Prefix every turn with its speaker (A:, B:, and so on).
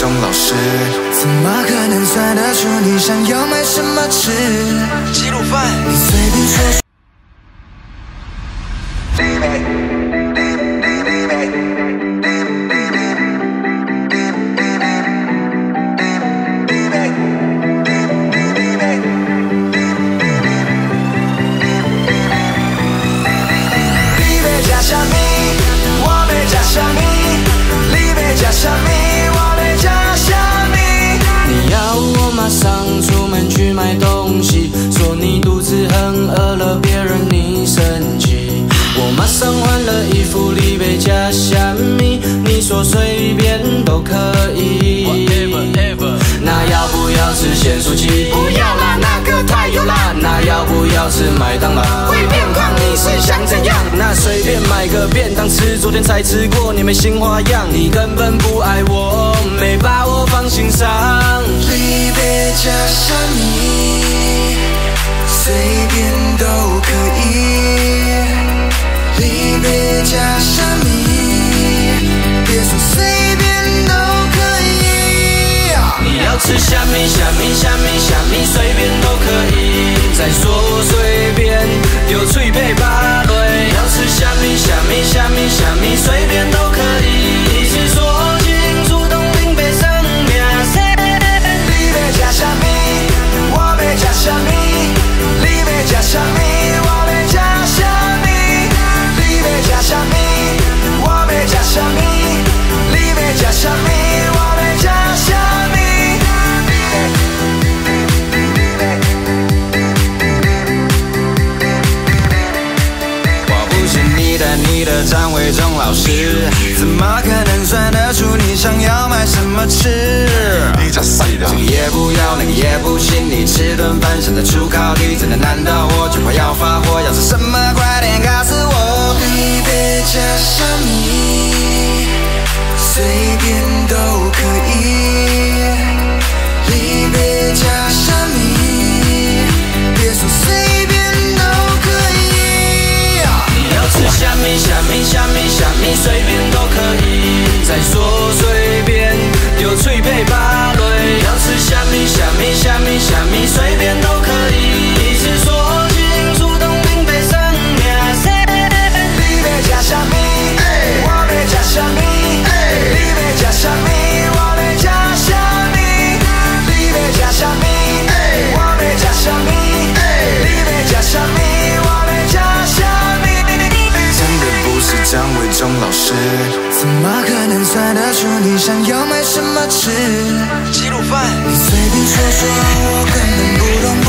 A: 钟老师，
B: 怎么可能算得出你想要买什么吃？
A: 鸡肉饭，
B: 你随便说说。
C: 上换了衣服，里面加虾米，你说随便都可以。那要不要吃咸酥鸡？
D: 不要啦，那个太油啦。
C: 那要不要吃麦当劳？
D: 会变胖，你是想怎样？
C: 那随便买个便当吃，昨天才吃过，你没新花样，你根本不爱我，没把我放心上。
B: 里面加虾米，随便都可以。 里面加虾米，别说随便都可以。
C: 你要吃虾米，虾米，虾米，虾米，随便都可以。再说随便，丢嘴配芭蕾。你要吃虾米，虾米，虾米，虾米，随便都可以。你是说清楚，东兵北上名声。
B: 里面加虾米，我没加虾米。里面加虾米，我没加虾米。 加虾米，我没加虾米，里面加虾米，我没加虾米。
A: 我不是你的张伟忠老师，
B: 怎么可能算得出你想要买什么吃？
A: 你这谁的？
B: 这个也不要，那个也不行，你吃顿饭想得出考题，真的难倒我，就快要发火，要吃什么快点告诉我。 里面加虾米，随便都可以。里面加虾米，别说随便都可以。
C: 你要吃虾米，虾米，虾米，虾米，随便都可以。再说随便，丢嘴配芭蕾。你要吃虾米，虾米，虾米，虾米，随便都可以。你是说清楚，东兵北上名声。
B: 加虾米，我没加虾米，里面加虾米，我没加虾米，里面加虾米，我没加虾米，里面加虾米，我没加虾米。
A: 真的不是张伟忠老师，
B: 怎么可能算得出你想要买什么吃？
A: 鸡肉饭，
B: 你随便说说，我根本不懂。